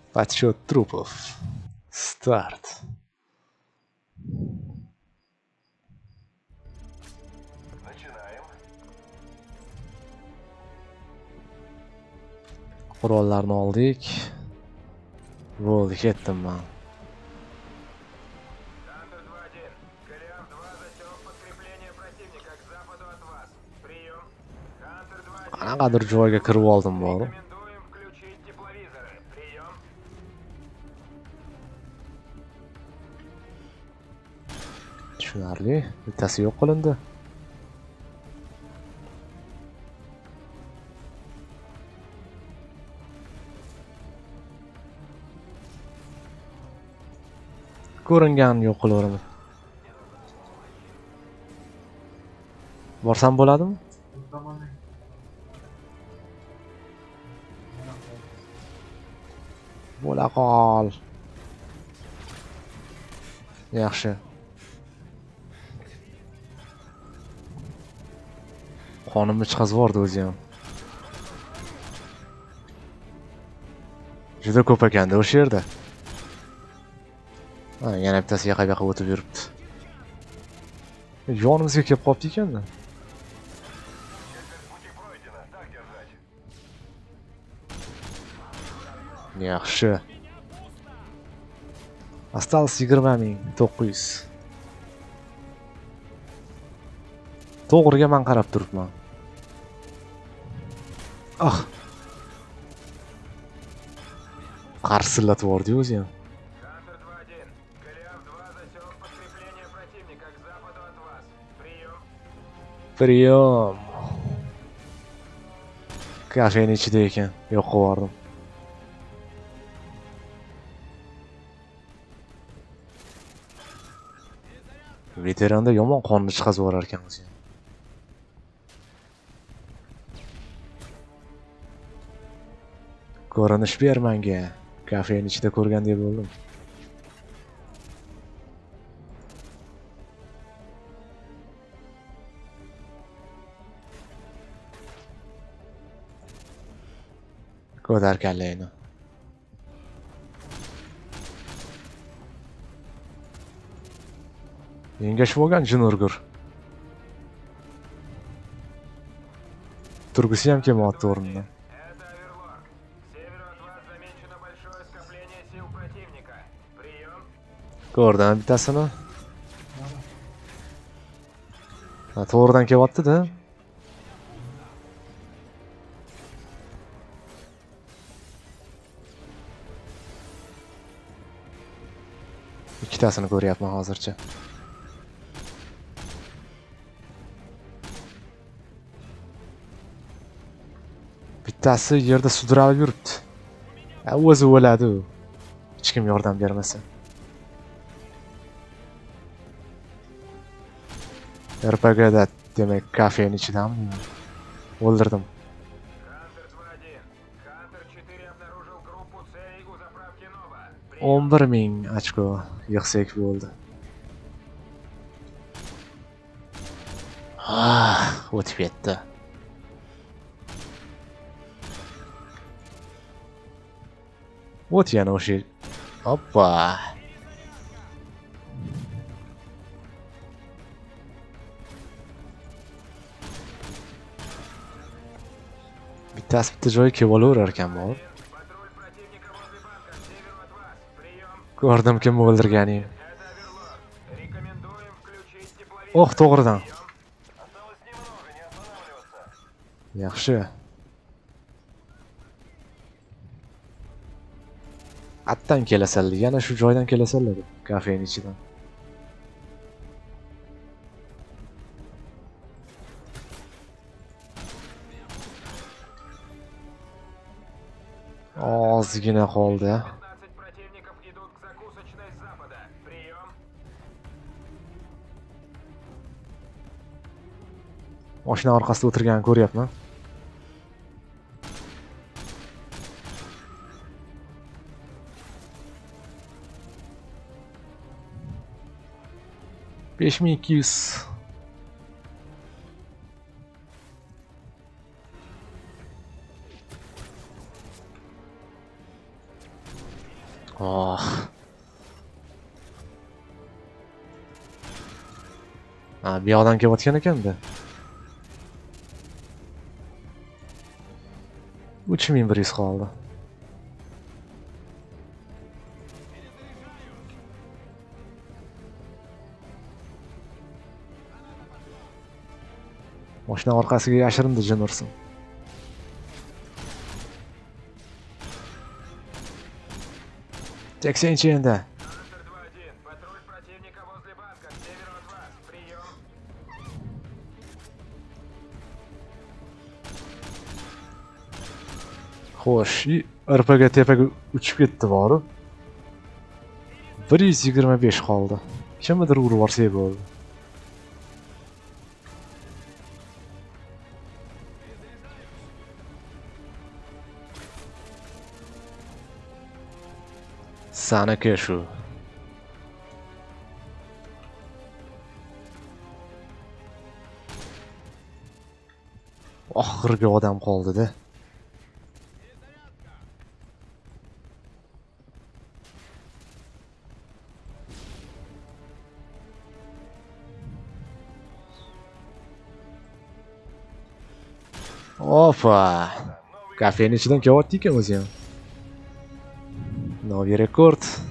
Подсчет трупов. Старт. Начинаем. Qurollarni oldik. Bo'ldi, ketdim men. Хантер 2-1. Голиаф 2 засек подкрепление противника к западу от вас. Прием. Хантер 2-1. Qanaqadir joyga kirib oldim bor. Рекомендуем включить тепловизоры. Прием. Tushunarli. Bittasi yo'q qilindi. Ko'ringan yo'q qilaveramiz. Borsam bo'ladimi? Bo'la qol. Yaxshi. Qonimni chiqazib yubordi o'zi ham. Juda ko'p ekanda o'sha yerda. Ha, yana bittasi yoqa-yoqa o'tib yuribdi. Yonimizga kelib qolibdi ekan-da. Пути пройдено. Так держать. Yaxshi. Осталось 20.900. To'g'riga men qarab turibman. Ah. Qarsillatib yubordi o'zi ham. Хантер 2-1. Голиаф 2 засек подкрепление противника к западу от вас. Прием. Priyom. Kafening ichida ekan. Yo'q qo'yardim. Veteranda yomon qonni chiqazib yuborar ekan o'zi. Ko'rinish ber menga. Kafening ichida ko'rgandek bo'ldim. Ko'tar kallangni. Engashib olgan jin urgur. Turgisi ham kelmayapti o'rnidan. Это Оверлорд. К северу от вас замечено большое скопление сил противника. Прием. Ko'rdim bittasini. Ha, to'g'ridan kelyapti-da. Ikkitasini ko'ryapman hozircha. Bittasi yerda sudralib yuribdi. O'zi o'ladi u. Hech kim yordam bermasa. RPG'da demak kafening ichidami? O'ldirdim. Хантер 2-1. Хантер 4 обнаружил группу целей у заправки Нова. 11.000 ochko yig'sak bo'ldi. O'tib ketdi. O't yana o'sha. Hoppa. Bittasi bitta joyga kelib olaverar ekan bor. Патруль противника возле банка к северу от вас. Прием. Ko'rdim kim o'ldirganing. Это Оверлорд. Рекомендуем включить тепловизор. Oh, to'g'ridan. Осталось немного, не останавливаться. Yaxshi. Atdan kelasanlar, yana shu joydan kelasanlar, kafening ichidan. Ozgina qoldi. 15 противников идут к закусочной с запада. Прием. Mashina orqasida o'tirganini ko'ryapman. Besh ming ikki yuz. Oh. Ha, bu yoqdan kelayotgan ekan-da. 3100 qoldi. Mashina orqasiga yashirindi jin ursin. Teksenchi endi. Хантер 2-1. Патруль противника возле банка, к северу от вас. Прием. Xo'sh, irpaga tepaga uchib ketdi borib. 125 qoldi. Kimnidir urib yuborsak bo'ldi. Saniki shu. Oxirgi odam qoldi-da. Opa! Kafening ichidan kelyapti ekan o'zi ham. Novi rekord.